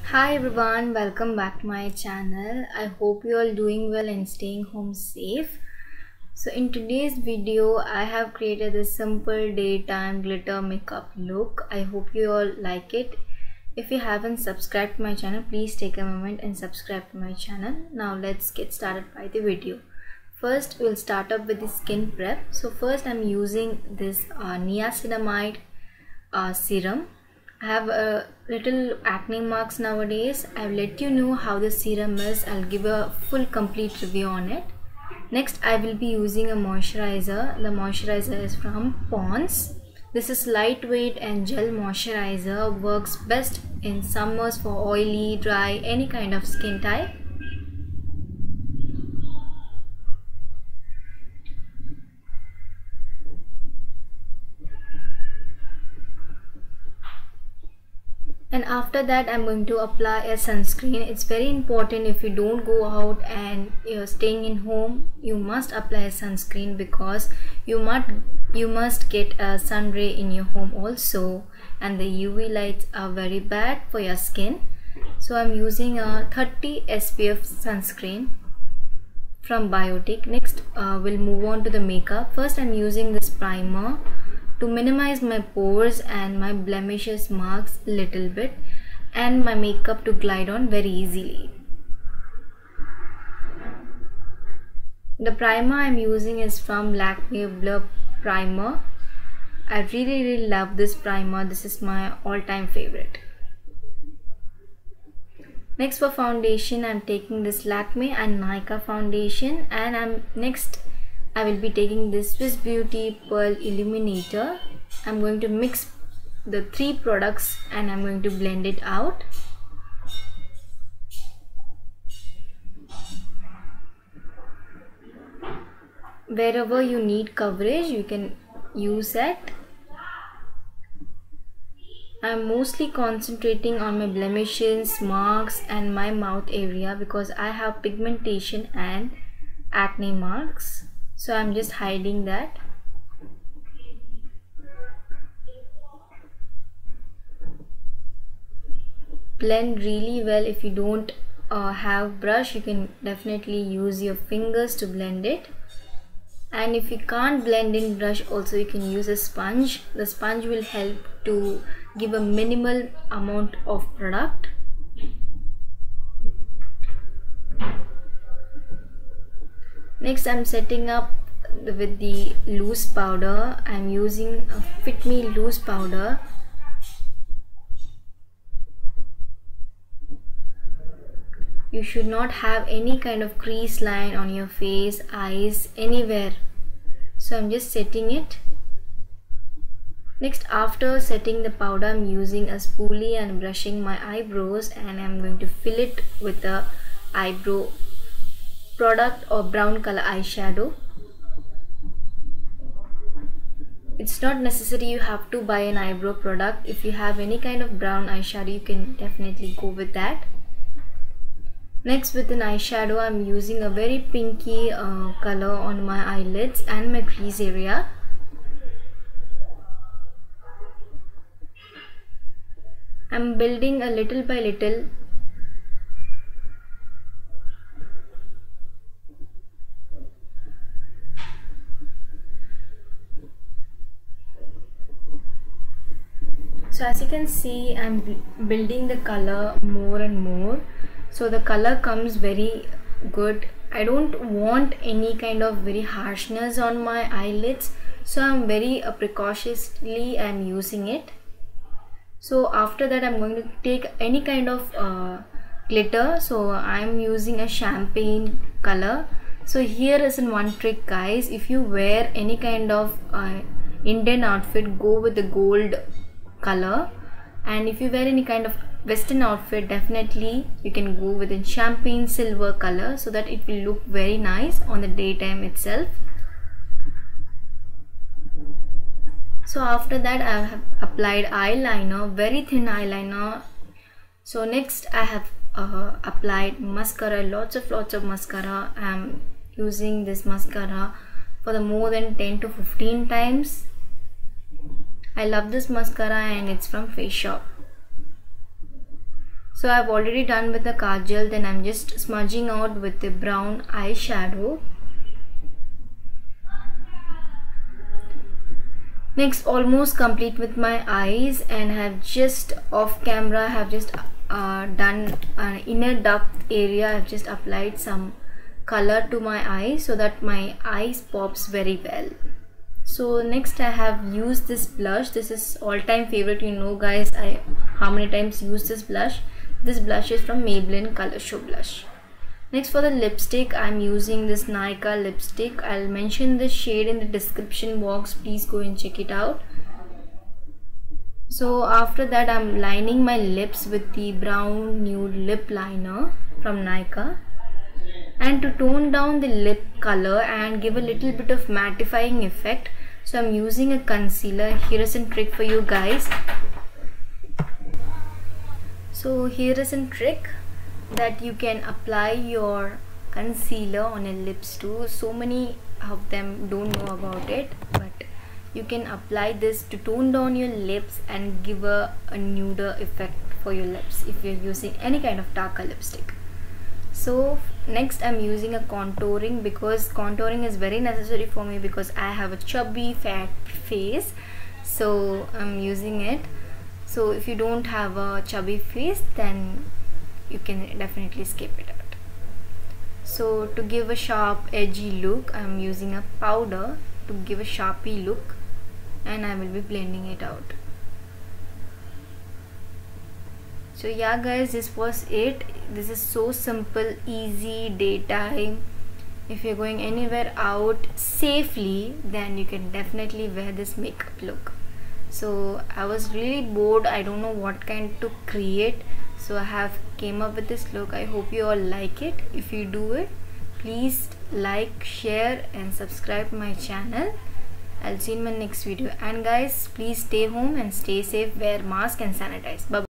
Hi everyone, welcome back to my channel. I hope you all doing well and staying home safe. So in today's video, I have created a simple daytime glitter makeup look. I hope you all like it. If you haven't subscribed to my channel, please take a moment and subscribe to my channel. Now let's get started by the video. First, we'll start up with the skin prep. So first I'm using this niacinamide serum. I have a little acne marks nowadays. I'll let you know how the serum is. I'll give a full complete review on it. Next, I will be using a moisturizer. The moisturizer is from Pond's. This is lightweight and gel moisturizer. Works best in summers for oily, dry, any kind of skin type. And after that I'm going to apply a sunscreen. It's very important, if you don't go out and you're staying in home, you must apply a sunscreen because you must get a sun ray in your home also, and the UV lights are very bad for your skin. So I'm using a 30 SPF sunscreen from Biotic. Next we'll move on to the makeup. First I'm using this primer to minimize my pores and my blemishes marks a little bit, and my makeup to glide on very easily. The primer I'm using is from Lakme Blur Primer. I really love this primer. This is my all-time favorite. Next, for foundation, I'm taking this Lakme and Nykaa foundation, and I will be taking this Swiss Beauty Pearl Illuminator. I'm going to mix the three products and I'm going to blend it out. Wherever you need coverage, you can use it. I'm mostly concentrating on my blemishes, marks and my mouth area because I have pigmentation and acne marks. So I'm just hiding that. Blend really well. If you don't have brush, you can definitely use your fingers to blend it. And if you can't blend in brush also, you can use a sponge. The sponge will help to give a minimal amount of product. Next, I'm setting up with the loose powder. I'm using a Fit Me loose powder. You should not have any kind of crease line on your face, eyes, anywhere. So I'm just setting it. Next, after setting the powder, I'm using a spoolie and brushing my eyebrows, and I'm going to fill it with the eyebrow product or brown color eyeshadow. It's not necessary you have to buy an eyebrow product. If you have any kind of brown eyeshadow, you can definitely go with that. Next, with an eyeshadow, I'm using a very pinky color on my eyelids and my crease area. I'm building a little by little. So as you can see, I'm building the color more and more. So the color comes very good. I don't want any kind of very harshness on my eyelids, so I'm very precautiously I'm using it. So after that, I'm going to take any kind of glitter. So I'm using a champagne color. So here is one trick, guys. If you wear any kind of Indian outfit, go with the gold color, and if you wear any kind of western outfit, definitely you can go with a champagne silver color, so that it will look very nice on the daytime itself. So after that, I have applied eyeliner, very thin eyeliner. So next I have applied mascara, lots of mascara. I am using this mascara for the more than 10 to 15 times. I love this mascara and it's from Face Shop. So I've already done with the kajal, then I'm just smudging out with the brown eyeshadow. Next, almost complete with my eyes, and have just off camera have just done an inner duct area. I've just applied some color to my eyes so that my eyes pops very well. So next I have used this blush. This is all-time favorite, you know guys, I how many times use this blush. This blush is from Maybelline Color Show blush. Next, for the lipstick, I'm using this Nykaa lipstick. I'll mention the shade in the description box. Please go and check it out. So after that, I'm lining my lips with the brown nude lip liner from Nykaa. And to tone down the lip color and give a little bit of mattifying effect, so I'm using a concealer. Here is a trick for you guys. So here is a trick that you can apply your concealer on your lips too. So many of them don't know about it, but you can apply this to tone down your lips and give a nuder effect for your lips if you're using any kind of darker lipstick. So next I'm using a contouring, because contouring is very necessary for me because I have a chubby fat face, so I'm using it. So if you don't have a chubby face, then you can definitely skip it out. So to give a sharp edgy look, I'm using a powder to give a sharpy look, and I will be blending it out. So yeah guys, this was it. This is so simple, easy, daytime. If you're going anywhere out safely, then you can definitely wear this makeup look. So I was really bored, I don't know what kind to create, so I have came up with this look. I hope you all like it. If you do it, please like, share and subscribe my channel. I'll see you in my next video. And guys, please stay home and stay safe, wear mask and sanitize. Bye bye.